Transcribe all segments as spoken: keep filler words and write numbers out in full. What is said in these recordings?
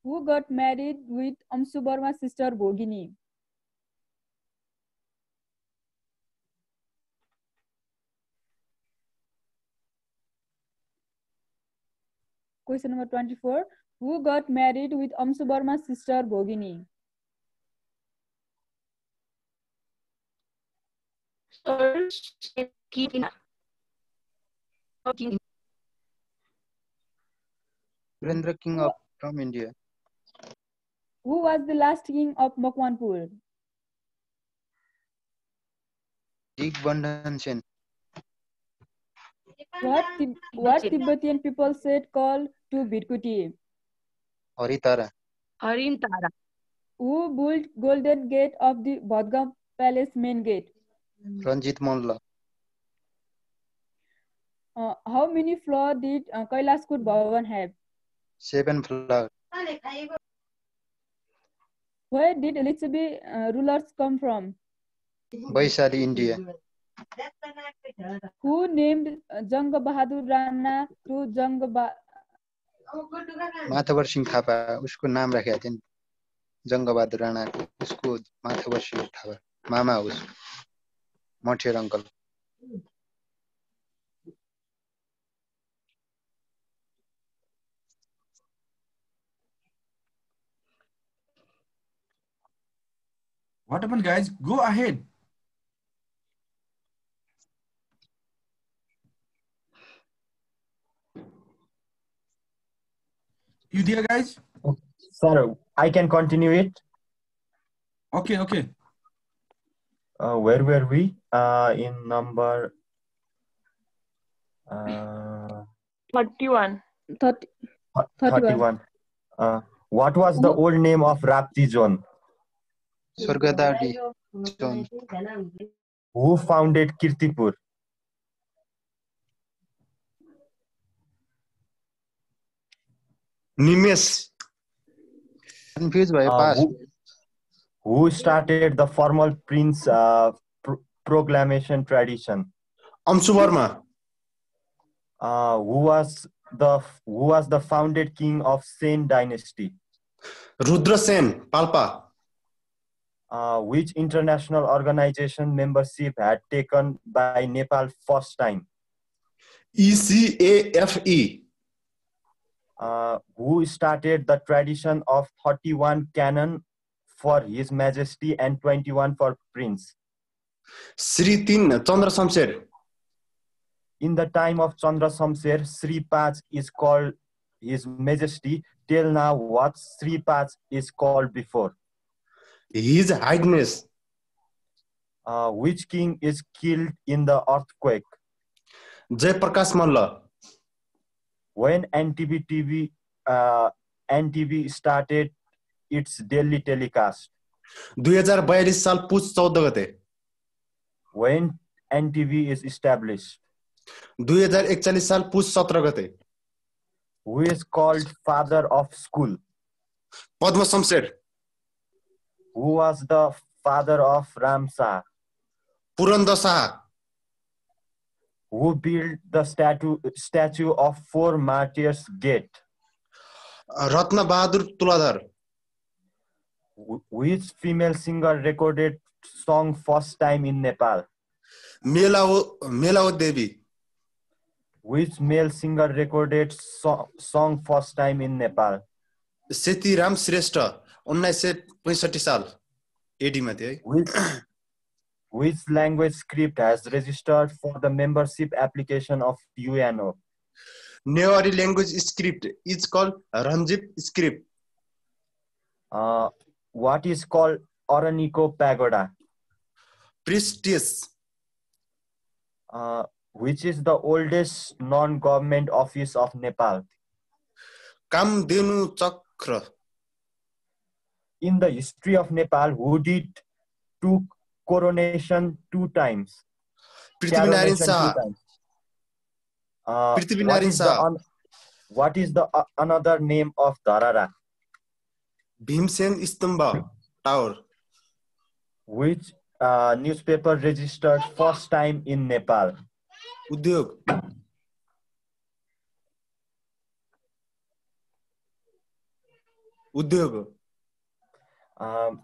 Who got married with Amsu Barma's sister Bhogini? Question number twenty-four. Who got married with Amsu Barma's sister Bhogini? Sir, King. Surendra King of from India. Who was the last king of Makwanpur? Digbandhan Sen. What, Tib what Tibetan people said called to Bidkuti? Haritara. Harim Tara. Who built Golden Gate of the Bodhgam Palace main gate? Ranjit Malla. Uh, how many floors did uh, Kailaskut Bhavan have? Seven flower. Where did Elizabeth uh, rulers come from? Vaishali, India. Who named uh, Jang Bahadur Rana to Jang ba Mathbar Singh Thapa उसको नाम राखेका थिए जङ्गबहादुर राणाको उसको माथवर सिंह थापा मामा हो उसको मठेर uncle What happened, guys? Go ahead. You there, guys? Sir, I can continue it. Okay, okay. Uh, where were we? Uh, in number uh, thirty-one. thirty, thirty-one. Uh, what was the old name of Rapti zone? Swargadwari zone Who founded Kirtipur? Nimes. Confuse भयो Uh, pass who, who started the formal prince uh, pro proclamation tradition? Amsu Barma. Uh, who was the who was the founded king of Sen dynasty? Rudra Sen, Palpa. Uh, which international organization membership had taken by Nepal first time? E C A F E. Uh, who started the tradition of thirty-one canon for His Majesty and twenty-one for Prince? Sri Tin Chandra Samser. In the time of Chandra Samser, Sri Pach is called His Majesty. Till now, what Sri Pach is called before? His Highness. Uh, which king is killed in the earthquake? Jai Prakash Malla. When N T V T V, uh, N T V started its daily telecast? दुई हजार बयालीस साल पुस चौध गते. When N T V is established? दुई हजार एकचालीस साल पुस सत्र गते. Who is called father of school? Padma Shamsher. Who was the father of Ramsa? Purandar Shah. Who built the statue statue of four martyrs gate? Ratna Bahadur Tuladhar. Which female singer recorded song first time in Nepal? मेलाओ मेलाओ Devi. Which male singer recorded so song first time in Nepal? सेतीराम Shrestha उन्नाइस सय पैंसठी साल AD मा थियो है. Which, which language script has registered for the membership application of U N O? Newari language script is called Ranjit script. Uh, what is called Araniko Pagoda? प्रिस्टिस. Uh, which is the oldest non-government office of Nepal? कामधेनु चक्र. In the history of Nepal, who did two coronation two times? Prithvinarayan Coronation Shah. two times. Uh, what Prithvinarayan is the Shah. un- what is the uh, another name of Dharara? Bhimsen स्तम्भ tower. Which uh, newspaper registered first time in Nepal? उद्योग. उद्योग हो। Um,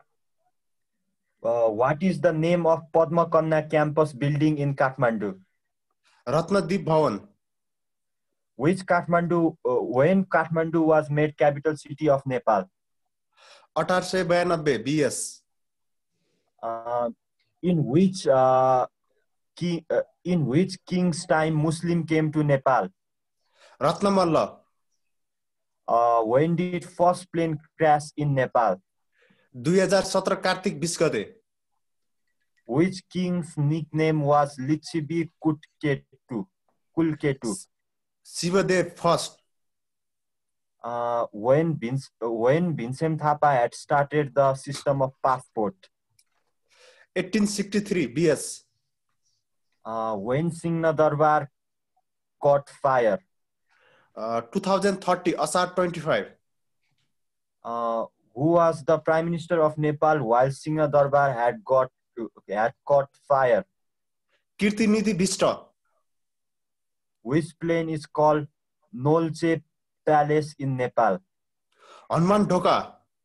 uh, what is the name of Padma Kanna campus building in Kathmandu? Ratnadeep भवन। Which Kathmandu, uh, when Kathmandu was made capital city of Nepal? अठार सय बयानब्बे BS. Uh, in which uh, king, uh, in which king's time Muslim came to Nepal? Ratnamalla. Uh, when did first plane crash in Nepal? दुई हजार सत्र कार्तिक बीस गते। Which king's nickname was Lichibi Kutketu? Kulketu. Shivdev first. Uh, when Vince, when Vincent Thapa had started the system of passport? Eighteen sixty three BS. Uh, when Singna Darbar caught fire? Two thousand thirty Asar twenty five. Uh, who was the Prime Minister of Nepal while Singha Darbar had got had caught fire? Kirtinidhi Bista. Which plain is called Nolche Palace in Nepal? Hanuman Dhoka.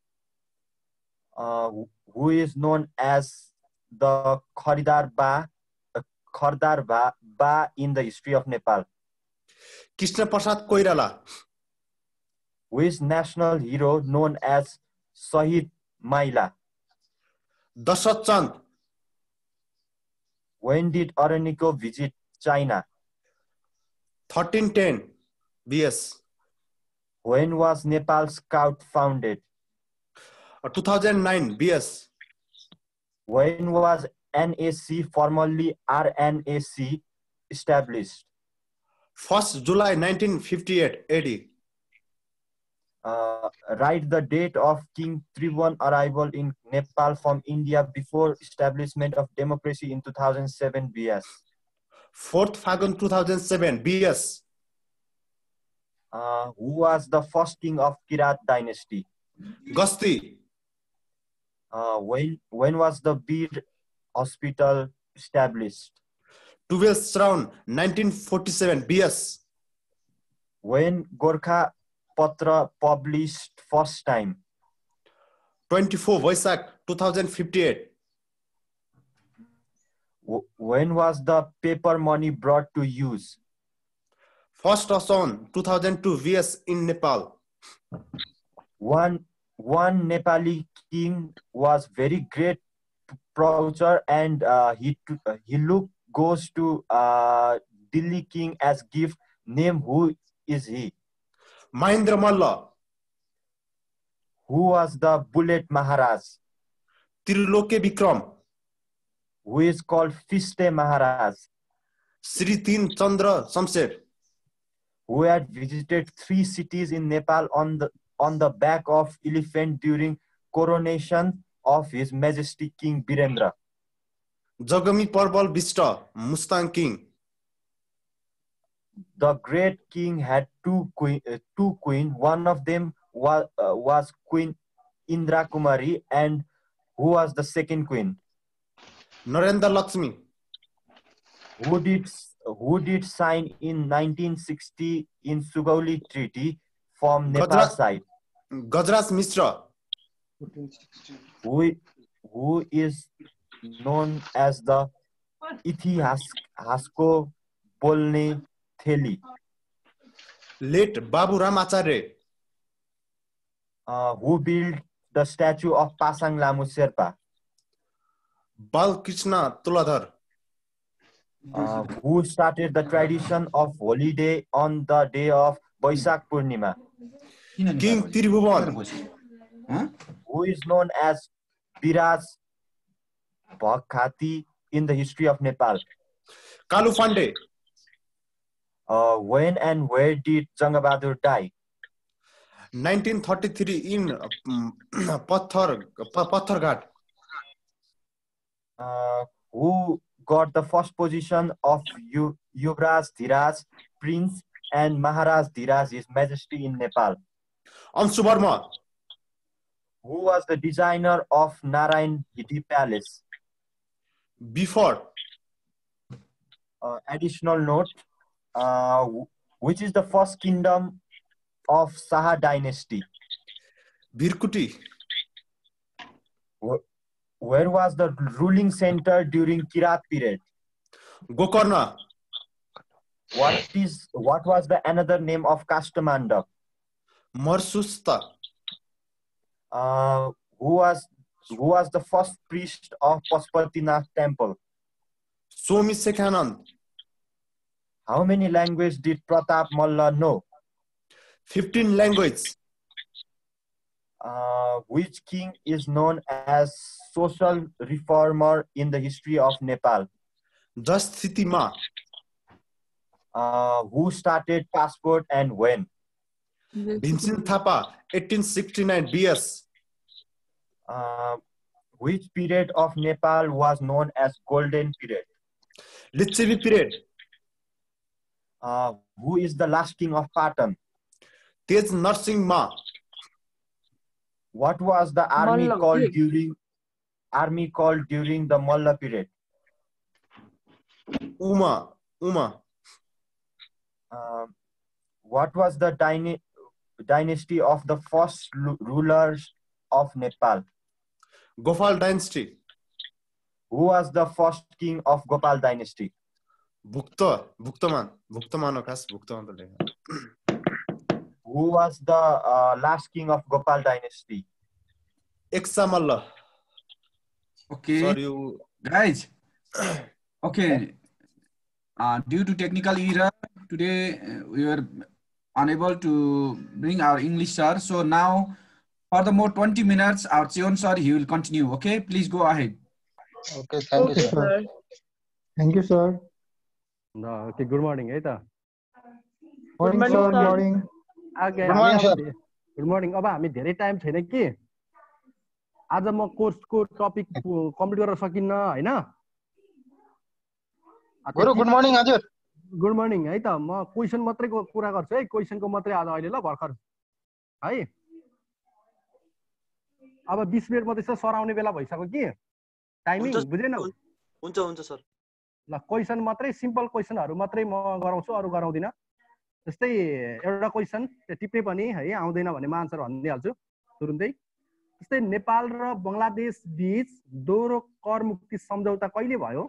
Uh, who is known as the Khardar Ba, uh, Khardar Ba, Ba in the history of Nepal? Krishna Prasad Koirala. Which national hero known as Shahid Maila? Dashrath Chand. When did Araniko visit China? Thirteen ten BS. When was Nepal Scout founded? Two thousand nine BS. When was N A C, formerly R N A C, established? First July nineteen fifty eight AD. Uh, write the date of King Tribhuvan arrival in Nepal from India before establishment of democracy in two thousand seven B S. Fourth Fagun two thousand seven BS. Uh, who was the first king of Kirat dynasty? गस्ती। Uh, when when was the Bir Hospital established? Twelfth Shrawan nineteen forty seven BS. When Gorkha Patra published first time? Twenty four Baisakh two thousand fifty eight. W- When was the paper money brought to use? First Ason two thousand two BS in Nepal. One one Nepali king was very great prowler, and uh, he t- uh, he look goes to uh, Delhi king as gift. Name who is he? Mahendra Malla. Who was the Bullet Maharaj? Trailokya Bikram. Who is called Fiste Maharaj? Shri Teen Chandra Shamsher. Who had visited three cities in Nepal on the on the back of elephant during coronation of His Majesty King Birendra? Jigme Parbal Bista Mustang king. The great king had two queen, uh, two queen. One of them was uh, was Queen Indra Kumari, and who was the second queen? Narendra Laxmi. Who did who did sign in nineteen sixty in Sugauli Treaty from Nepal Gajra- side? Gajraj Mishra. Who who is known as the Ithihas Hasko Bolne Theli? Late Baburam Acharya. Uh, who built the statue of Pasang Lamu Sherpa? Balkrishna Tuladhar. Uh, who started the tradition of holiday on the day of Baisakh Purnima? King Tribhuvan. Who is known as Biraj Bhakhati in the history of Nepal? Kalu Pande. Uh, when and where did Jangabahadur die? Nineteen thirty three in पत्थर प- Pattharghat. Uh, who got the first position of Yu- Yuvraj Dhiraj, Prince, and Maharaj Dhiraj, His Majesty in Nepal? Anshu Varma. Who was the designer of Narayan Hiti Palace? Before. Uh, additional note, uh, wh- which is the first kingdom of Saha dynasty? Bhrikuti. Where was the ruling center during Kirat period? Gokarna. What is what was the another name of Kastamanda? Marsusta. Uh, who was who was the first priest of Pashupatinath temple? Swami Sekhanand. How many languages did Pratap Malla know? fifteen languages. Uh, which king is known as social reformer in the history of Nepal? Dasthiti Ma. Uh, who started passport and when? Bhimsen Thapa, eighteen sixty-nine B S. Uh, which period of Nepal was known as golden period? Litchavi period. Uh, who is the last king of Patan? Tej Narsingh Ma. What was the army Malla, called yes. during army called during the Malla period? Uma. Uma. Uh, what was the dyna dynasty of the first rulers of Nepal? Gopal dynasty. Who was the first king of Gopal dynasty? Bhukta. Bhuktaman. Bhuktaman okas. Bhuktaman. Who was the uh, last king of Gopal dynasty? Eksamalla. Okay, Sorry, you. guys. Okay, uh, due to technical error, today uh, we were unable to bring our English sir. So now, for the more twenty minutes, our Cheon sir, he will continue. Okay, please go ahead. Okay, thank you, Okay, sir. sir. Thank you, sir. No, okay, good morning, है त. Morning, morning, sir. sir. Morning. Okay, Good morning, sir. Good morning. अब हामी धेरै time छैन कि आज म कोर्सको topic complete गर्न सकिन्न हैन. गुरु गुड मर्निङ हजुर. गुड मर्निङ है त. म क्वेसन मात्रै कुरा गर्छु है. क्वेसनको मात्रै आज अहिले ल भर्खर है. अब बीस मिनट मात्रै छ, सर आउने बेला भइसक्यो कि. टाइमिङ बुझेन? हुन्छ हुन्छ सर. ल क्वेसन मात्रै, सिम्पल क्वेसनहरु मात्रै म गराउँछु, अरु गराउँदिन. जस्तै एउटा क्वेसन टिप्ने पनि है आउँदैन भने म आन्सर भनिदिइहाल्छु तुरुन्तै. जस्तै नेपाल र बंगलादेश बीच दोहोरो कर मुक्ति सम्झौता कहिले भयो?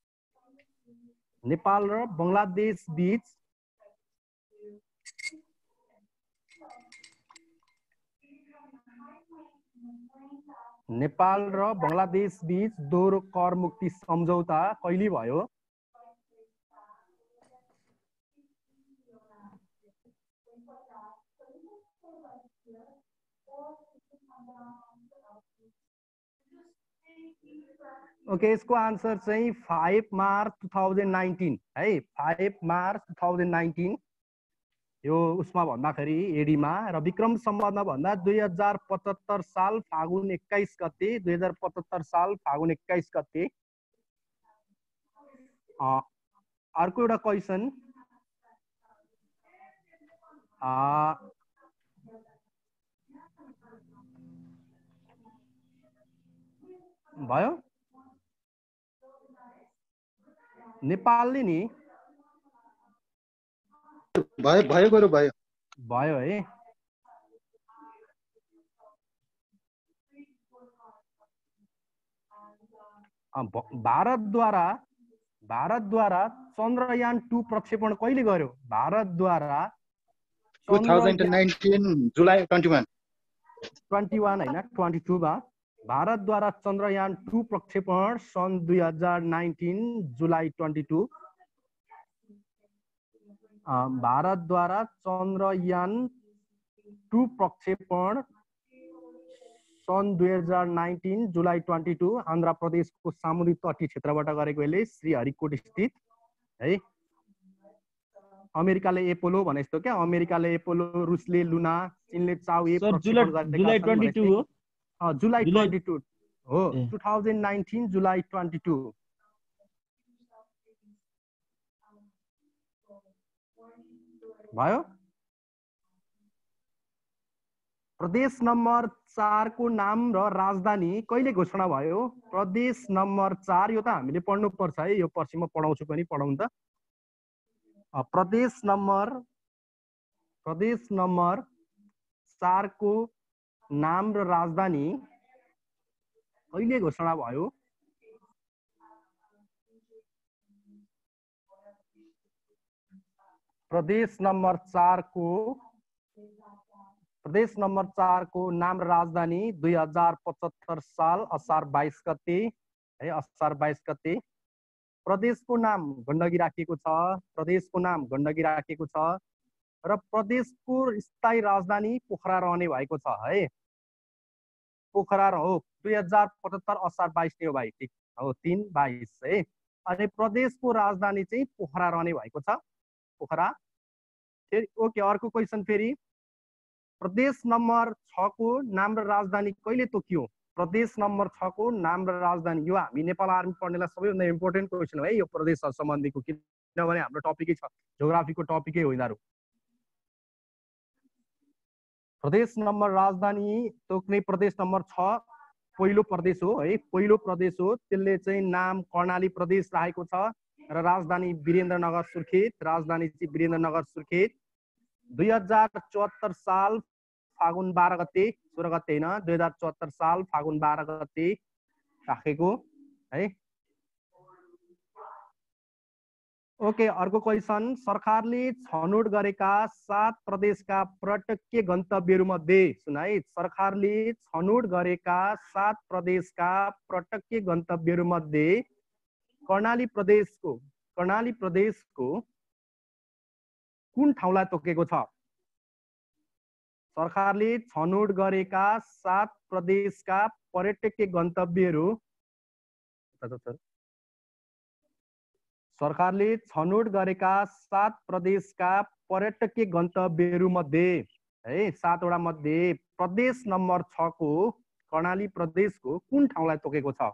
नेपाल र बंगलादेश बीच नेपाल र बंगलादेश बीच दोहोरो कर मुक्ति सम्झौता कहिले भयो? ओके, इसको आंसर चाहिँ five March two thousand nineteen है. Five March two thousand nineteen यो उसमा भन्दाखेरि एडीमा र विक्रम सम्बन्धमा भन्दा दुई हजार पचहत्तर साल फागुन एक्काइस गते दुई हजार पचहत्तर साल फागुन एक्काइस गते. अर्को एउटा क्वेसन भयो. नेपालले नि भयो भयो गुरु भयो. भयो है. भारतद्वारा भारतद्वारा चन्द्रयान टू प्रक्षेपण कहिले गर्यो? भारतद्वारा two thousand nineteen July twenty one. Twenty one हैन, ट्वेंटी टू मा भारतद्वारा चन्द्रयान टू प्रक्षेपण सन् दुई हजार नाइन्टीन जुलाई ट्वेंटी टू. भारतद्वारा चन्द्रयान टू प्रक्षेपण सन् दुई हजार nineteen July twenty two Andhra प्रदेशको सामुद्रिक तटीय क्षेत्रबाट गरेको यसले श्रीहरिकोट स्थित है. अमेरिकाले एपोलो भने जस्तो क्या, अमेरिकाले एपोलो, रुसले लुना, चीनले चाउ ए प्रक्षेपण गरेका जुलाई ट्वेंटी टू हो. जुलाई ट्वेंटी टू हो. Two thousand nineteen July twenty two. भयो. प्रदेश नम्बर चार को नाम र राजधानी कहिले घोषणा भयो? प्रदेश नम्बर चार, यो त हामीले पढ्नु पर्छ है, यो पछि म पढाउँछु पनि, पढाउँ त. प्रदेश नम्बर प्रदेश नम्बर चार को नाम र राजधानी कहिले घोषणा भयो? प्रदेश नंबर चार को प्रदेश नंबर चार को नाम र राजधानी दुई हजार पचहत्तर साल असार बाइस गते है असार बाइस गते। प्रदेशको नाम गण्डकी राखिएको छ प्रदेशको नाम गण्डकी राखिएको छ र प्रदेशको स्थायी राजधानी पोखरा रहने भएको छ है। पोखरा हो दुई हजार पचहत्तर असार बाइस नै हो भाइ, ठिक हो, तीन बाइस है। अनि प्रदेशको राजधानी चाहिँ पोखरा रहने भएको छ, पोखरा। फेरि ओके, अर्को क्वेसन फेरि प्रदेश नम्बर छ को नाम र राजधानी कहिले तोकियो? प्रदेश नम्बर छ को नाम र राजधानी, यो हामी नेपाल आर्मी पढ्नेलाई सबैभन्दा इम्पोर्टेन्ट क्वेसन हो है यो प्रदेश सम्बन्धीको, किनभने हाम्रो टपिकै छ, जियोग्राफीको टपिकै हो यिनीहरू। प्रदेश नम्बर राजधानी तोक्ने प्रदेश नम्बर छ पहिलो प्रदेश हो है, पहिलो प्रदेश हो। त्यसले चाहिँ नाम कर्णाली प्रदेश राखेको छ र राजधानी वीरेन्द्रनगर सुर्खेत, राजधानी चाहिँ वीरेन्द्रनगर सुर्खेत। दुई हजार चौहत्तर साल फागुन बाह्र गते, सोह्र गते होइन, दुई हजार चौहत्तर साल फागुन बाह्र गते राखेको है। ओके, अर्को क्वेसन सरकारले छनौट गरेका सात प्रदेशका पर्यटकीय गन्तव्यहरू मध्ये, सुन है, सरकारले छनौट गरेका सात प्रदेशका पर्यटकीय गन्तव्यहरू मध्ये कर्णाली प्रदेशको कर्णाली प्रदेशको कुन ठाउँलाई तोकेको छ? सरकारले छनौट गरेका सात प्रदेशका पर्यटकीय गन्तव्यहरू सरकारले छनौट गरेका सात प्रदेशका पर्यटकीय गन्तव्यहरू मध्ये है, सातवटा मध्ये प्रदेश नम्बर छ को कर्णाली प्रदेशको कुन ठाउँलाई तोकेको छ?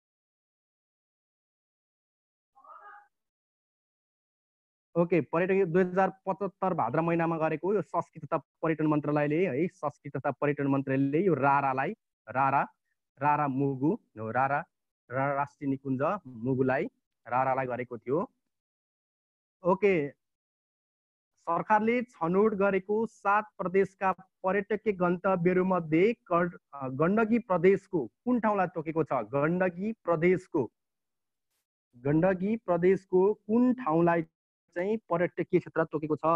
ओके, पर्यटकीय दुई हजार पचहत्तर भाद्र महिनामा गरेको यो संस्कृति तथा पर्यटन मन्त्रालयले है, संस्कृति तथा पर्यटन मन्त्रालयले यो रारालाई रारा रारा मुगु हो, रारा रारा राष्ट्रिय निकुञ्ज मुगुलाई रारालाई गरेको थियो। ओके, सरकारले छनौट गरेको सात प्रदेशका पर्यटकीय गन्तव्यहरू मध्ये गण्डकी प्रदेशको कुन ठाउँलाई तोकेको छ? गण्डकी प्रदेशको गण्डकी प्रदेशको कुन ठाउँलाई चाहिँ पर्यटकीय क्षेत्र तोकेको छ?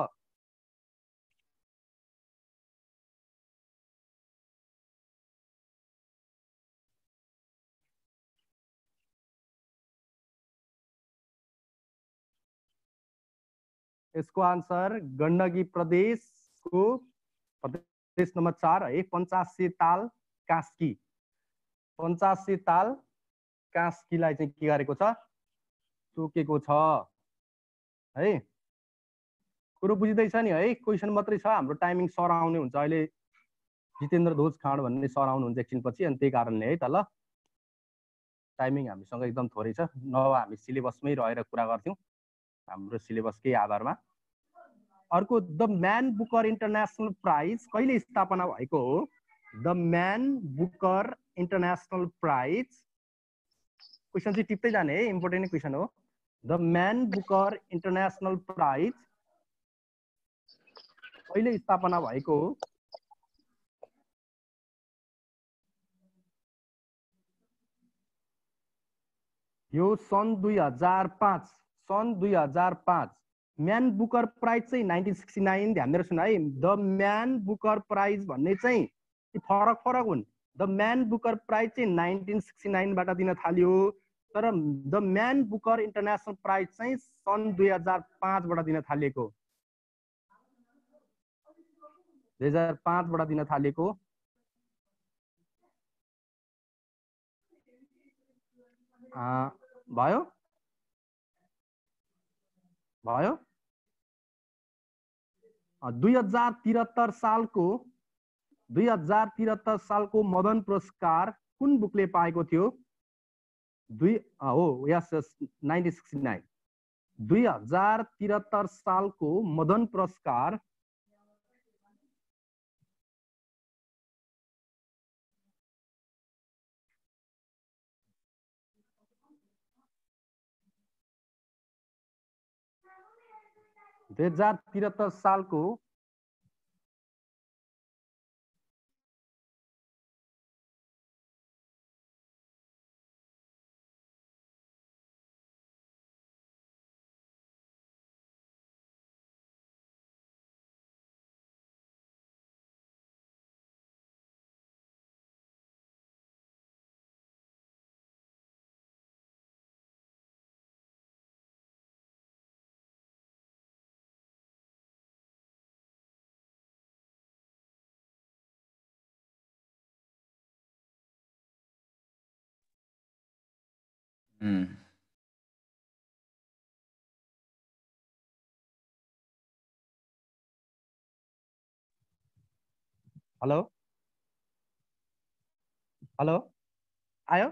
यसको आन्सर गण्डकी प्रदेशको प्रदेश नम्बर चार है, पञ्चासे ताल कास्की, पञ्चासे ताल कास्कीलाई चाहिँ के गरेको छ? तोकेको छ है। कुरो बुझिँदैछ नि है? क्वेसन मात्रै छ, हाम्रो टाइमिङ सर आउने हुन्छ अहिले, जितेन्द्र ध्वज खाँड भन्ने सर आउनुहुन्छ एकछिनपछि, अनि त्यही कारणले है त। ल, टाइमिङ हामीसँग एकदम थोरै छ, नभए हामी सिलेबसमै रहेर कुरा गर्थ्यौँ, हाम्रो सिलेबसकै आधारमा। अर्को, the man Booker international Prize कहिले स्थापना भएको हो? The man Booker international Prize, question चाहिँ टिप्दै जाने है, इम्पोर्टेन्ट क्वेसन हो। The man Booker international Prize कहिले स्थापना भएको हो? यो सन् दुई हजार पाँच सन् दुई हजार पाँच। म्यान बुकर प्राइज चाहिँ नाइन्टिन सिक्सटी नाइन, ध्यान दिएर सुन है। द म्यान बुकर प्राइज भन्ने चाहिँ फरक फरक हुन्। द म्यान बुकर प्राइज चाहिँ नाइन्टिन सिक्सटी नाइनबाट दिन थाल्यो, तर the man Booker international prize चाहिँ सन् दुई हजार पाँचबाट दिन थालिएको दुई हजार पाँचबाट दिन थालिएको भयो भयो दुई हजार तिहत्तर सालको दुई हजार तिहत्तर सालको मदन पुरस्कार कुन बुकले पाएको थियो? दुई हो यस नाइन्टिन सिक्सटी नाइन। दुई हजार तिहत्तर सालको मदन पुरस्कार दुई हजार तिहत्तर सालको Hmm. हेलो हेलो आयो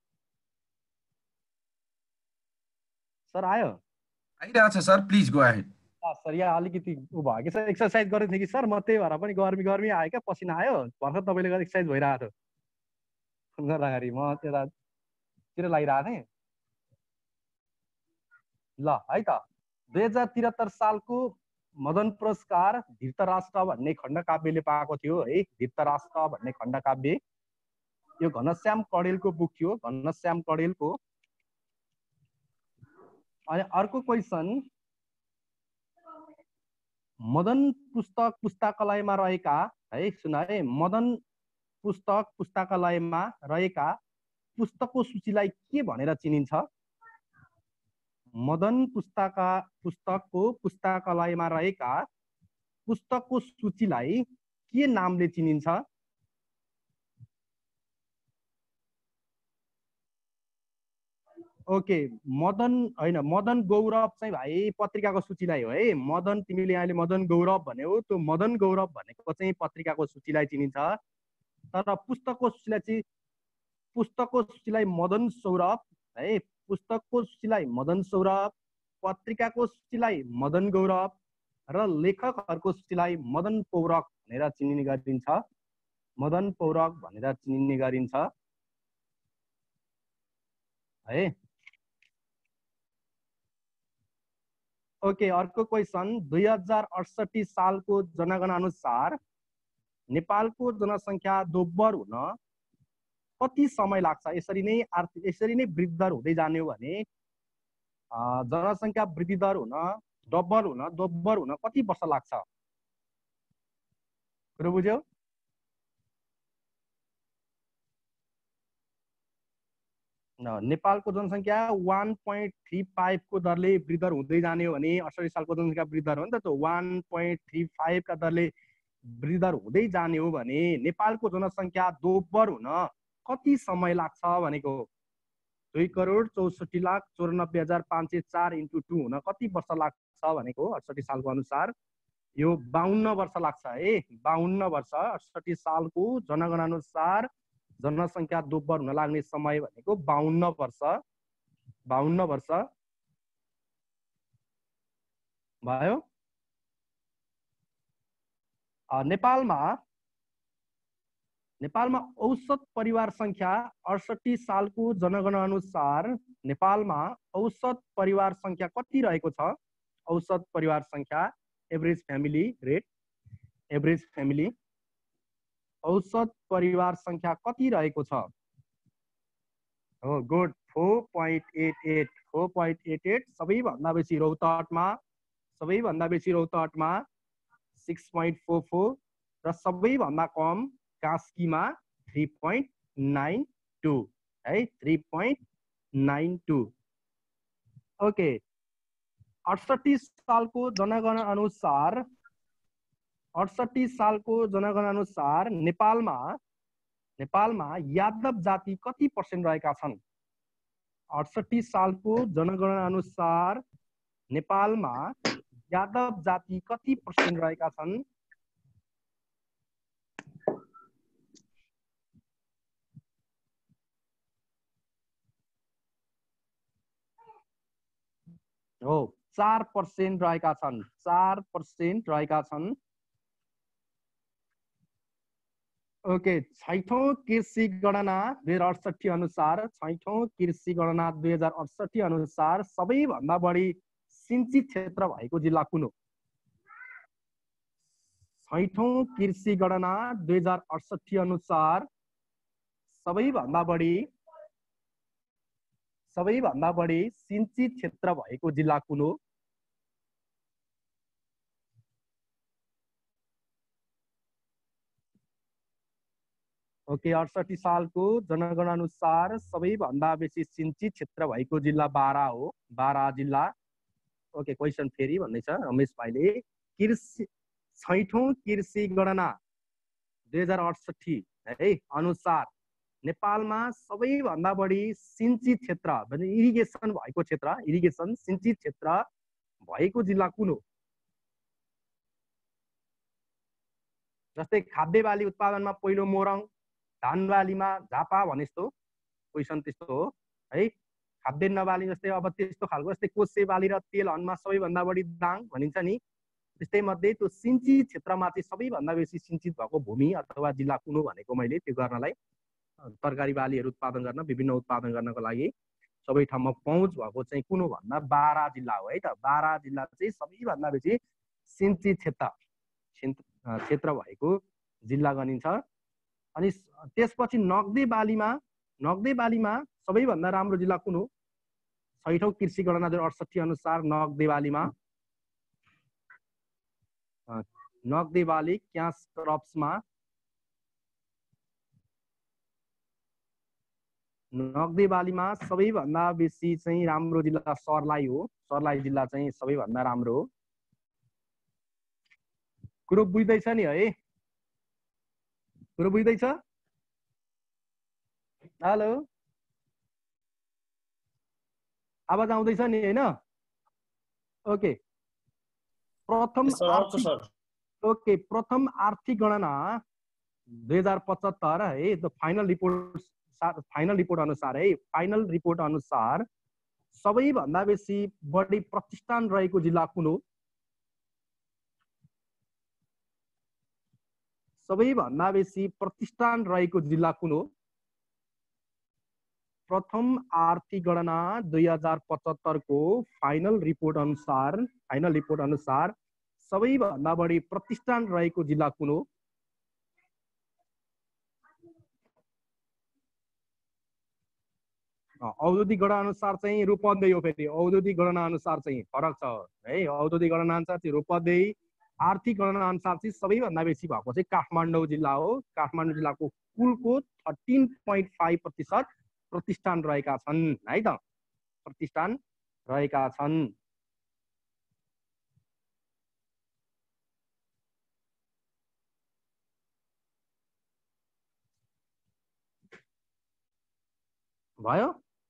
सर आयो आइरहेको छ sir, please go ahead. Sir यहाँ अलिकति उ भयो कि सर एक्सर्साइज गरेको थिएँ कि सर म त्यही भएर पनि गर्मी गर्मी आयो क्या पसिना आयो भर्खर तपाईँले गर्दा एक्सर्साइज भइरहेको थियो फोन गर्दाखेरि म त्यतातिर लागिरहेको थिएँ ल है त दुई हजार त्रिहत्तर सालको मदन पुरस्कार धृतराष्ट्र भन्ने खण्डकाव्यले पाएको थियो है। धृतराष्ट्र भन्ने खण्डकाव्य यो घनश्याम कडेलको बुक थियो, घनश्याम कडेलको। अनि अर्को क्वेसन, मदन पुस्तक पुस्तकालयमा रहेका है सुन है मदन पुस्तक पुस्तकालयमा रहेका पुस्तकको सूचीलाई के भनेर चिनिन्छ? मदन पुस्तका पुस्तकको पुस्तकालयमा रहेका पुस्तकको सूचीलाई के नामले चिनिन्छ? ओके मदन होइन मदन गौरव चाहिँ भाइ पत्रिकाको सूचीलाई हो है। मदन तिमीले यहाँले मदन गौरव भन्यौ, त्यो मदन गौरव भनेको चाहिँ पत्रिकाको सूचीलाई चिनिन्छ। तर पुस्तकको सूचीलाई चाहिँ पुस्तकको सूचीलाई मदन सौरभ है, पुस्तकको सूचीलाई मदन सौरभ, पत्रिकाको सूचीलाई मदन गौरव र लेखकहरूको सूचीलाई मदन पौरख भनेर चिनिने गरिन्छ। मदन पौरख भनेर चिनिने गरिन्छ है। ओके अर्को क्वेसन, दुई हजार अडसठी सालको जनगणना अनुसार नेपालको जनसङ्ख्या दोब्बर हुन कति समय लाग्छ? यसरी नै आर्थिक यसरी नै वृद्धि दर हुँदै जाने हो भने जनसङ्ख्या वृद्धि दर हुन डबल हुन दोब्बर हुन कति वर्ष लाग्छ? कुरो बुझ्यौ? नेपालको जनसङ्ख्या वान पोइन्ट थ्री फाइभ को दरले वृद्धि दर हुँदै जाने हो भने अडसठी सालको जनसङ्ख्या वृद्धि दर हो नि त, त्यो वान पोइन्ट थ्री फाइभ का दरले वृद्धि दर हुँदै जाने हो भने नेपालको जनसङ्ख्या दोब्बर हुन कति समय लाग्छ भनेको? दुई करोड चौसठी लाख चौरानब्बे हजार पाँच सय चार इन्टु टू हुन कति वर्ष लाग्छ भनेको? अडसठी सालको अनुसार यो बाहन्न वर्ष लाग्छ है। बाहन्न वर्ष अडसठी सालको जनगणना अनुसार जनसङ्ख्या दोब्बर हुन लाग्ने समय भनेको बाहन्न वर्ष। बाहन्न वर्ष भयो। नेपालमा नेपालमा औसत परिवार संख्या अडसठी सालको जनगणना अनुसार नेपालमा औसत परिवार संख्या कति रहेको छ? औसत परिवार संख्या average family rate, average family औसत परिवार संख्या कति रहेको छ? हो good, four point eight eight four point eight eight सबैभन्दा बेसी रौतहटमा सबैभन्दा बेसी रौतहटमा सिक्स पोइन्ट फोर फोर र सबैभन्दा कम कास्कीमा थ्री पोइन्ट नाइन टू है, three point nine two. Okay अडसठी सालको जनगणना अनुसार अडसठी सालको जनगणना अनुसार नेपालमा नेपालमा यादव जाति कति पर्सेन्ट रहेका छन्? अडसठी सालको जनगणना अनुसार नेपालमा यादव जाति कति पर्सेन्ट रहेका छन्? हो चार पर्सेन्ट रहेका छन्, चार पर्सेन्ट रहेका छन्। ओके छैठौं कृषि गणना दुई हजार अडसठी अनुसार छैठौं कृषि गणना दुई हजार अडसठी अनुसार सबैभन्दा बढी सिंचित क्षेत्र भएको जिल्ला कुन हो? छैठौं कृषि गणना दुई हजार अडसठी अनुसार सबैभन्दा बढी सबैभन्दा बढी सिंचित क्षेत्र भएको जिल्ला कुन हो? ओके अडसठी सालको जनगणना अनुसार सबैभन्दा बेसी सिंचित क्षेत्र भएको जिल्ला बारा हो, बारा जिल्ला। ओके क्वेसन फेरि भन्दैछ रमेश भाइले, कृषि छैठौं कृषि गणना दुई हजार अडसठी है अनुसार नेपालमा सबैभन्दा बढी सिंचित क्षेत्र भने इरिगेसन भएको क्षेत्र इरिगेसन सिंचित क्षेत्र भएको जिल्ला कुन हो? जस्तै खाद्य बाली उत्पादनमा पहिलो मोरङ, धान बालीमा झापा भने जस्तो क्वेसन त्यस्तो हो है। खाद्यान्न बाली जस्तै अब त्यस्तो खालको जस्तै कोसे बाली र तेलहनमा सबैभन्दा बढी दाङ भनिन्छ नि, त्यस्तै मध्ये त्यो सिंचित क्षेत्रमा चाहिँ सबैभन्दा बेसी सिंचित भएको भूमि अथवा जिल्ला कुन हो भनेको मैले त्यो गर्नलाई तरकारी बालीहरू उत्पादन गर्न विभिन्न उत्पादन गर्नको लागि सबै ठाउँमा पहुँच भएको चाहिँ कुन हो भन्दा बारा जिल्ला हो है त। बारा जिल्ला चाहिँ सबैभन्दा बेसी सिंचित क्षेत्र क्षेत्र भएको जिल्ला गनिन्छ। अनि त्यसपछि नगदे बालीमा नगदे बालीमा सबैभन्दा राम्रो जिल्ला कुन हो? छैठौं कृषि गणना दुई हजार अडसठी अनुसार नगदे बालीमा नगदे बाली क्यास क्रप्समा नगदे बालीमा सबैभन्दा बेसी चाहिँ राम्रो जिल्ला सर्लाही हो। सर्लाही जिल्ला चाहिँ सबैभन्दा राम्रो हो। कुरो बुझ्दैछ नि है? कुरो बुझ्दैछ? हेलो, आवाज आउँदैछ नि हैन? ओके, प्रथम आर्थिक ओके प्रथम आर्थिक गणना दुई हजार पचहत्तर है, the final report final report अनुसार है फाइनल रिपोर्ट अनुसार सबैभन्दा बेसी बढी प्रतिष्ठान रहेको जिल्ला कुन हो? सबैभन्दा बेसी प्रतिष्ठान रहेको जिल्ला कुन हो? प्रथम आर्थिक गणना दुई हजार पचहत्तर को फाइनल रिपोर्ट अनुसार फाइनल रिपोर्ट अनुसार सबैभन्दा बढी प्रतिष्ठान रहेको जिल्ला कुन हो? औद्योगिक गणना अनुसार चाहिँ रूपन्देही हो। फेरि औद्योगिक गणना अनुसार चाहिँ फरक छ है। औद्योगिक गणना अनुसार चाहिँ रूपन्देही, आर्थिक गणना अनुसार चाहिँ सबैभन्दा बेसी भएको चाहिँ काठमाडौँ जिल्ला हो। काठमाडौँ जिल्लाको कुलको थर्टिन पोइन्ट फाइभ प्रतिशत प्रतिष्ठान रहेका छन् है त, प्रतिष्ठान रहेका छन्। भयो?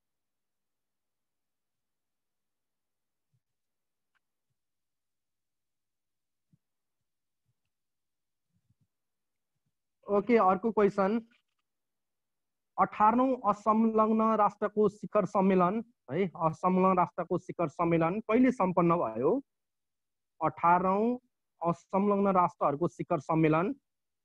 ओके, अर्को क्वेसन, अठारौं असंलग्न राष्ट्रको शिखर सम्मेलन है, असंलग्न राष्ट्रको शिखर सम्मेलन कहिले सम्पन्न भयो? अठारौं असंलग्न राष्ट्रहरूको शिखर सम्मेलन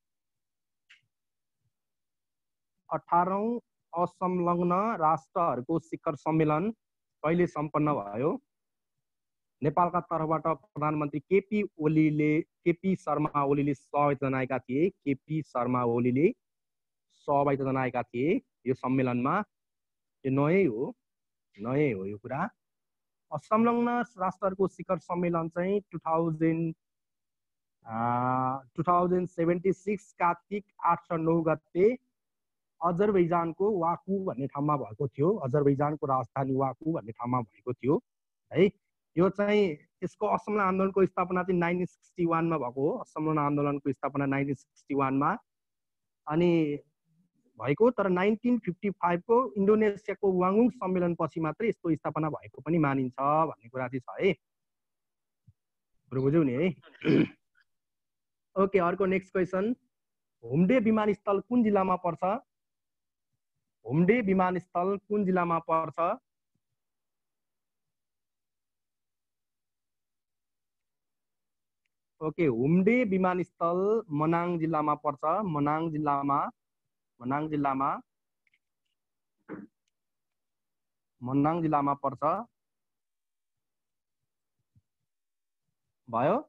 अठारौं असंलग्न राष्ट्रहरूको शिखर सम्मेलन कहिले सम्पन्न भयो? नेपालका तर्फबाट प्रधानमन्त्री केपी ओलीले केपी शर्मा ओलीले सहभागिता जनाएका थिए। केपी शर्मा ओलीले सहभागिता जनाएका थिए यो सम्मेलनमा। यो नयै हो, नयै हो यो कुरा। असंलग्न राष्ट्रहरूको शिखर सम्मेलन चाहिँ two thousand two thousand seventy six Kartik आठ र नौ गते अजरबैजानको वाकु भन्ने ठाउँमा भएको थियो। अजरबैजानको राजधानी वाकु भन्ने ठाउँमा भएको थियो है। यो चाहिँ यसको असंलग्न आन्दोलनको स्थापना चाहिँ नाइन्टिन सिक्सटी वानमा भएको हो। असंलग्न आन्दोलनको स्थापना नाइन्टिन सिक्सटी वानमा अनि भएको, तर नाइन्टिन फिफ्टी फाइभ को इन्डोनेसियाको वाङुङ सम्मेलन पछि मात्रै यस्तो स्थापना भएको पनि मानिन्छ भन्ने कुरा चाहिँ छ है। बुझ्यौ नि है? ओके, अर्को नेक्स्ट क्वेसन, हुम्डे विमानस्थल कुन जिल्लामा पर्छ? हुम्डे विमानस्थल कुन जिल्लामा पर्छ? ओके, हुम्डे विमानस्थल मनाङ जिल्लामा पर्छ। मनाङ जिल्लामा मनाङ जिल्लामा मनाङ जिल्लामा पर्छ। भयो?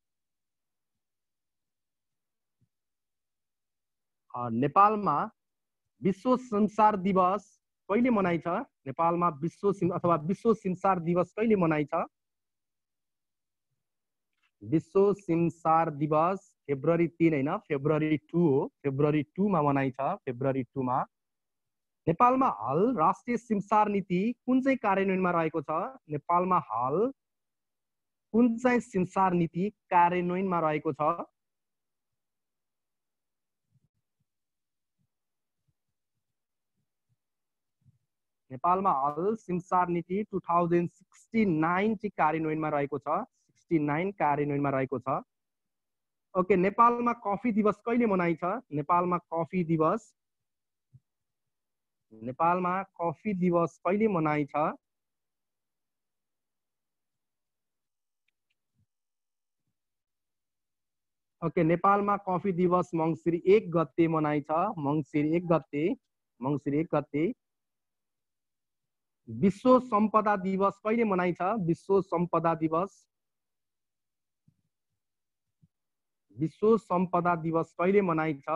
नेपालमा विश्व संसार दिवस कहिले मनाइन्छ? नेपालमा विश्व अथवा विश्व सिमसार दिवस कहिले मनाइन्छ? विश्व सिमसार दिवस फेब्रुअरी तीन होइन, फेब्रुअरी टू हो। फेब्रुअरी टू मा मनाइन्छ। फेब्रुअरी टू मा। नेपालमा हाल राष्ट्रिय सिमसार नीति कुन चाहिँ कार्यान्वयनमा रहेको छ? नेपालमा हाल कुन चाहिँ सिमसार नीति कार्यान्वयनमा रहेको छ? नेपालमा हल सिमसार नीति टु थाउजन्ड सिक्सटी नाइन चाहिँ कार्यान्वयनमा रहेको छ, सिक्सटी नाइन कार्यान्वयनमा रहेको छ। ओके, नेपालमा कफी दिवस कहिले मनाइन्छ? नेपालमा कफी दिवस नेपालमा कफी दिवस कहिले मनाइन्छ? ओके, नेपालमा कफी दिवस मङ्सिर एक गते मनाइन्छ, मङ्सिर एक गते मङ्सिर एक गते। विश्व सम्पदा दिवस कहिले मनाइन्छ? विश्व सम्पदा दिवस विश्व सम्पदा दिवस कहिले मनाइन्छ?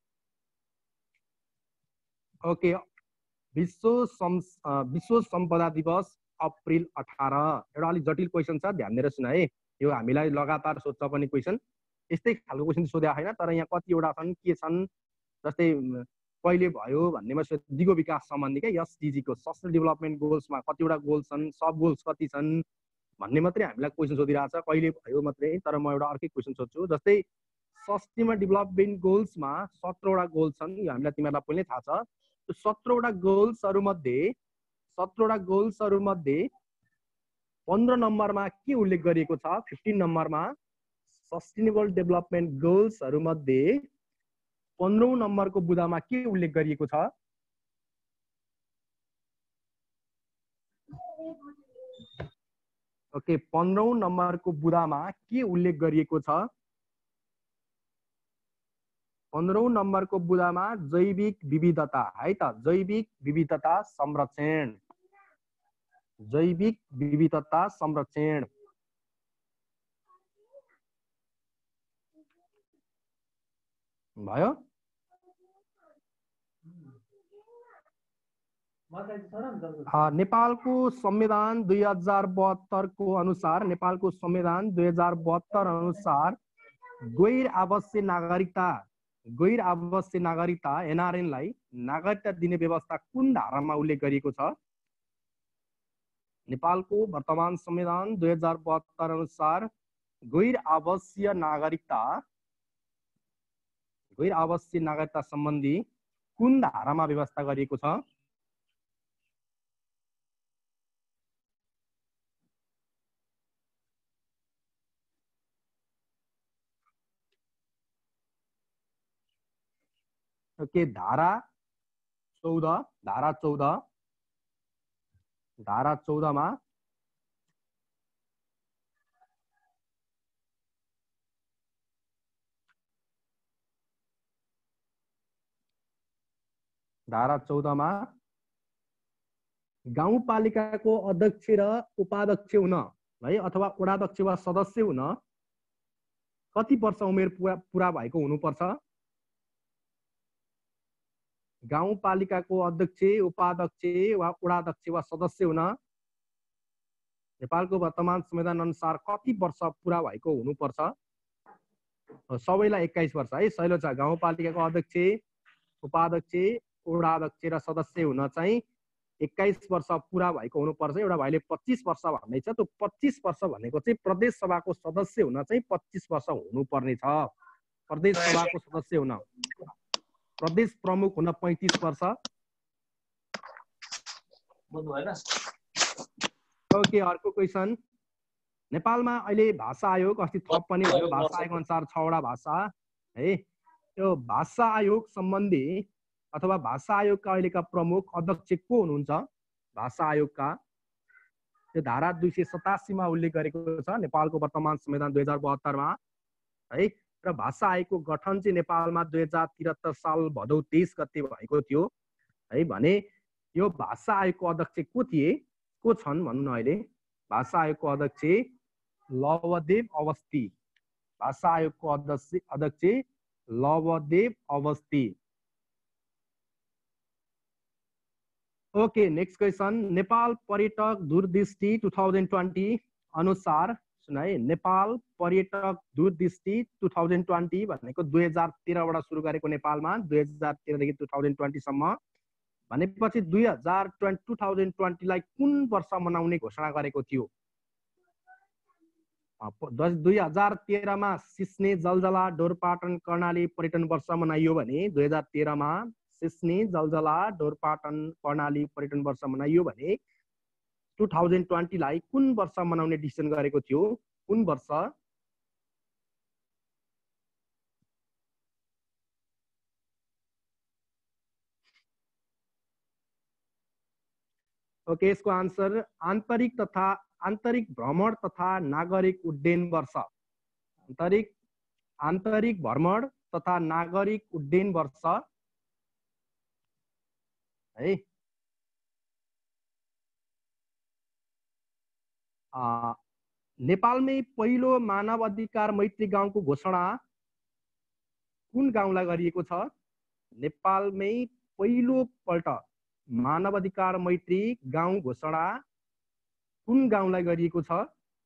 ओके, विश्व सम विश्व सम्पदा दिवस अप्रिल अठार। एउटा अलिक जटिल क्वेसन छ, ध्यान दिएर सुन है। यो हामीलाई लगातार सोध्छ पनि क्वेसन, यस्तै खालको क्वेसन सोधेको छैन, तर यहाँ कतिवटा छन् के छन्, जस्तै कहिले भयो भन्नेमा दिगो विकास सम्बन्धी क्या एसडिजी को सस्टेनेबल डेभलपमेन्ट गोल्समा कतिवटा गोल्स छन्, सब गोल्स कति छन् भन्ने मात्रै हामीलाई क्वेसन सोधिरहेको छ, कहिले भयो मात्रै। तर म एउटा अर्कै क्वेसन सोध्छु, जस्तै सस्टेनेबल डेभलपमेन्ट गोल्समा सत्रवटा गोल्स छन्, यो हामीलाई तिमीहरूलाई पहिल्यै थाहा छ। त्यो सत्रवटा गोल्सहरू मध्ये सत्रवटा गोल्सहरू मध्ये पन्ध्र नम्बरमा के उल्लेख गरिएको छ? फिफ्टिन नम्बरमा सस्टेनेबल डेभलपमेन्ट गोल्सहरू मध्ये पन्ध्रौं नम्बरको बुदामा के उल्लेख गरिएको छ? ओके, पन्ध्रौं नम्बरको बुदामा के उल्लेख गरिएको छ? पन्ध्रौं नम्बरको बुदामा जैविक विविधता है त, जैविक विविधता संरक्षण, जैविक विविधता संरक्षण। भयो? नेपालको संविधान दुई हजार बहत्तर को अनुसार नेपालको संविधान दुई हजार बहत्तर अनुसार गैर आवासीय नागरिकता गैर आवासीय नागरिकता एनआरएन लाई नागरिकता दिने व्यवस्था कुन धारामा उल्लेख गरिएको छ? नेपालको वर्तमान संविधान दुई हजार बहत्तर अनुसार गैर आवासीय नागरिकता गैर आवासीय नागरिकता सम्बन्धी कुन धारामा व्यवस्था गरिएको छ? ओके, धारा चौध धारा चौध धारा चौधमा धारा चौधमा गाउँपालिकाको अध्यक्ष र उपाध्यक्ष हुन है अथवा वडाध्यक्ष वा सदस्य हुन कति वर्ष उमेर पुरा पुरा भएको हुनुपर्छ? गाउँपालिकाको अध्यक्ष, उपाध्यक्ष वा वडाध्यक्ष वा सदस्य हुन नेपालको वर्तमान संविधान अनुसार कति वर्ष पुरा भएको हुनुपर्छ? सबैलाई एक्काइस वर्ष है। सहिलो छ। गाउँपालिकाको अध्यक्ष, उपाध्यक्ष, वडाध्यक्ष र सदस्य हुन चाहिँ एक्काइस वर्ष पुरा भएको हुनुपर्छ। एउटा भाइले पच्चीस वर्ष भन्दै छ, त्यो पच्चीस वर्ष भनेको चाहिँ प्रदेश सभाको सदस्य हुन चाहिँ पच्चीस वर्ष हुनुपर्ने छ। प्रदेश सभाको सदस्य हुन, प्रदेश प्रमुख हुन पैंतीस वर्ष। ओके, अर्को क्वेसन। नेपालमा अहिले भाषा आयोग, अस्ति थप पनि भयो, भाषा आयोग अनुसार छवटा भाषा है। यो भाषा आयोग सम्बन्धी अथवा भाषा आयोगका अहिलेका प्रमुख अध्यक्ष को हुनुहुन्छ? भाषा आयोगका त्यो धारा दुई सय सतासीमा उल्लेख गरेको छ नेपालको वर्तमान संविधान दुई हजार बहत्तरमा है। र भाषा आयोगको गठन चाहिँ नेपालमा दुई हजार त्रिहत्तर साल भदौ तेइस गते भएको थियो है। भने यो भाषा आयोगको अध्यक्ष को थिए, को छन् भन्नु न अहिले? भाषा आयोगको अध्यक्ष लवदेव अवस्थी। भाषा आयोगको अध्यक्ष अध्यक्ष Lavdev Awasthi. Okay, next question. Nepal पर्यटक दूरदृष्टि टु थाउजन्ड ट्वेन्टी अनुसार सुन है, नेपाल पर्यटक दूरदृष्टि टु थाउजन्ड ट्वेन्टी भनेको दुई हजार तेह्रबाट सुरु गरेको नेपालमा, दुई हजार तेह्रदेखि टु थाउजन्ड ट्वेन्टीसम्म भनेपछि दुई हजार ट्वेन्टी टु थाउजन्ड ट्वेन्टीलाई कुन वर्ष मनाउने घोषणा गरेको थियो? दुई हजार तेह्रमा सिस्ने, जलजला, डोरपाटन, कर्णाली पर्यटन वर्ष मनाइयो भने दुई हजार तेह्रमा सिस्ने जलजला ढोरपाटन कर्णाली पर्यटन वर्ष मनाइयो भने टु थाउजन्ड ट्वेन्टी लाई कुन वर्ष मनाउने डिसिजन गरेको थियो? कुन वर्ष? ओके, यसको आन्सर आन्तरिक तथा आन्तरिक भ्रमण तथा नागरिक उड्डयन वर्ष। आन्तरिक आन्तरिक भ्रमण तथा नागरिक उड्डयन वर्ष है। नेपालमै पहिलो मानव अधिकार मैत्री गाउँको घोषणा कुन गाउँलाई गरिएको छ? नेपालमै पहिलो पल्ट मानव अधिकार मैत्री गाउँ घोषणा कुन गाउँलाई गरिएको छ?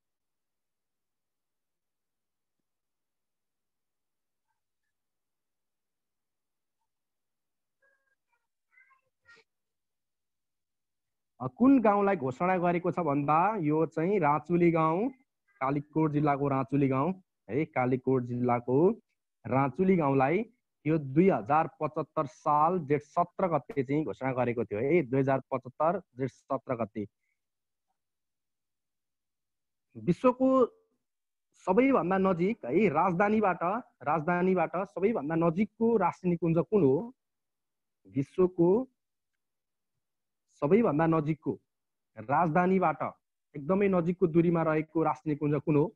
कुन गाउँलाई घोषणा गरेको छ भन्दा यो चाहिँ राचुली गाउँ, कालिकोट जिल्लाको राचुली गाउँ है। कालिकोट जिल्लाको राचुली गाउँलाई यो दुई हजार पचहत्तर साल जेठ सत्र गते चाहिँ घोषणा गरेको थियो है। दुई हजार पचहत्तर जेठ सत्र गते। विश्वको सबैभन्दा नजिक है राजधानीबाट राजधानीबाट सबैभन्दा नजिकको राष्ट्रिय निकुञ्ज कुन हो? विश्वको सबैभन्दा नजिकको राजधानीबाट एकदमै नजिकको दूरीमा रहेको राष्ट्रिय निकुञ्ज कुन हो?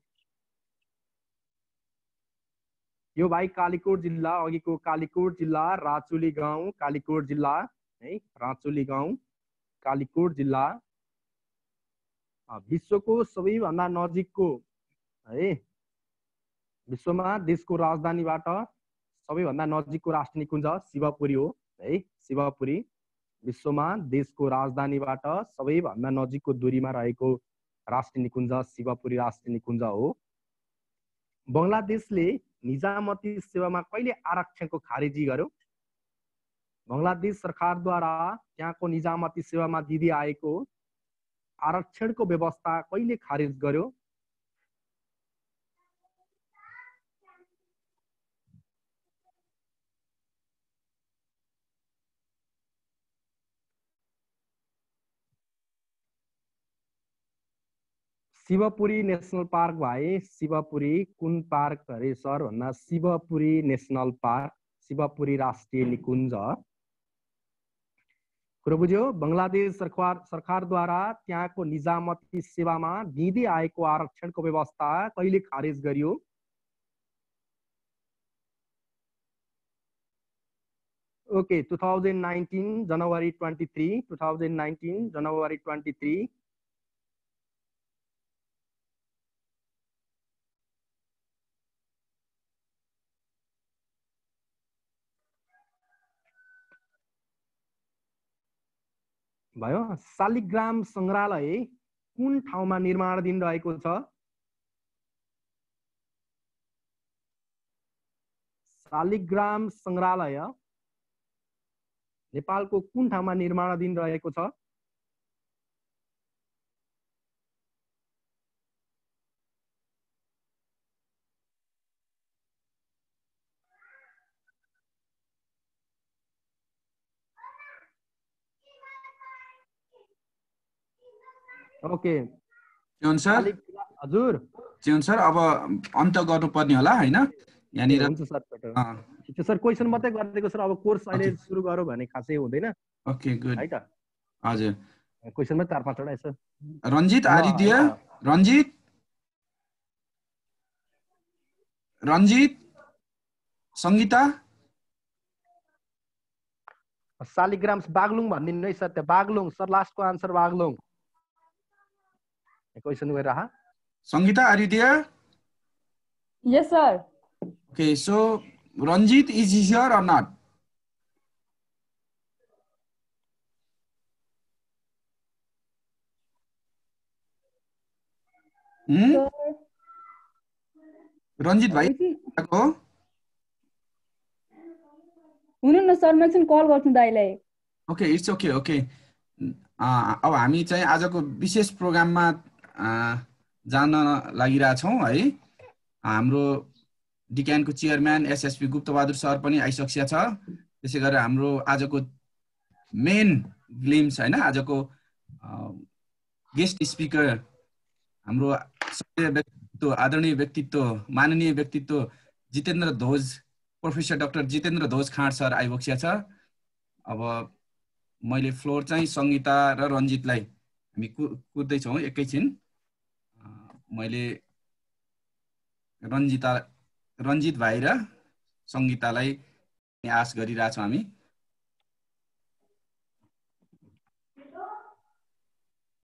यो भाइ कालिकोट जिल्ला, अघिको कालिकोट जिल्ला, राचुली गाउँ, कालिकोट जिल्ला है। राचुली गाउँ, कालिकोट जिल्ला विश्वको सबैभन्दा नजिकको है, विश्वमा देशको राजधानीबाट सबैभन्दा नजिकको राष्ट्रिय निकुञ्ज शिवपुरी हो है। शिवपुरी विश्वमा देशको राजधानीबाट सबैभन्दा नजिकको दूरीमा रहेको राष्ट्रिय निकुञ्ज शिवपुरी राष्ट्रिय निकुञ्ज हो। बङ्गलादेशले निजामती सेवामा कहिले आरक्षणको खारेजी गर्यो? बङ्गलादेश सरकारद्वारा त्यहाँको निजामती सेवामा दिँदै आएको आरक्षणको व्यवस्था कहिले खारेज गर्यो? शिवपुरी नेशनल पार्क भाइ। शिवपुरी कुन पार्क अरे सर भन्दा शिवपुरी नेशनल पार्क, शिवपुरी राष्ट्रिय निकुञ्ज। कुरो बुझ्यो? बङ्गलादेश सरकार सरकारद्वारा त्यहाँको निजामती सेवामा दिँदै आएको आरक्षणको व्यवस्था कहिले खारेज गरियो? Okay, two thousand nineteen January twenty three two thousand nineteen January twenty three. भयो। शालिग्राम संग्रहालय कुन ठाउँमा निर्माणाधीन रहेको छ? शालिग्राम संग्रहालय नेपालको कुन ठाउँमा निर्माणाधीन रहेको छ? ओके चिउन सर, हजुर चिउन सर अब अन्त गर्नुपर्ने होला हैन? यहाँनिर हुन्छ सर। त्यो सर क्वेशन मात्रै गरिदिएको सर, अब कोर्स अहिले सुरु गरौँ भने खासै हुँदैन। ओके गुड है त? हजुर, क्वेशनमा चार पाँचवटा यसो। रञ्जित आदित्य, रञ्जित रञ्जित संगीता शालिग्राम बागलुङ भनिदिनु है सर। त्यो बागलुङ सर, लास्टको आन्सर बागलुङ। क्वेशन गरेर हा Sangeeta Aditya. Yes, sir. Okay, so Ranjit is here or not? Hmm? Sir. Ranjit भाइ को हुनु न सर, म एकछिन कल गर्छु दाइलाई। Okay, it's okay okay. अब हामी चाहिँ आजको विशेष प्रोग्राममा जान लागिरहेछौँ है। हाम्रो डिक्यानको चेयरम्यान एसएसपी गुप्तबहादुर सर पनि आइसकेको छ। त्यसै गरेर हाम्रो आजको मेन ग्लिम्स हैन आजको गेस्ट स्पिकर हाम्रो व्यक्तित्व आदरणीय व्यक्तित्व माननीय व्यक्तित्व जितेन्द्र ध्वज प्रोफेसर डाक्टर जितेन्द्र ध्वज खाँड सर आइबक्सिया छ। अब मैले फ्लोर चाहिँ संगीता र रञ्जितलाई हामी कुर्दै छौं एकैछिन। मैले रञ्जिता रञ्जित भाइ र संगीतालाई आश गरिरहेछौं हामी।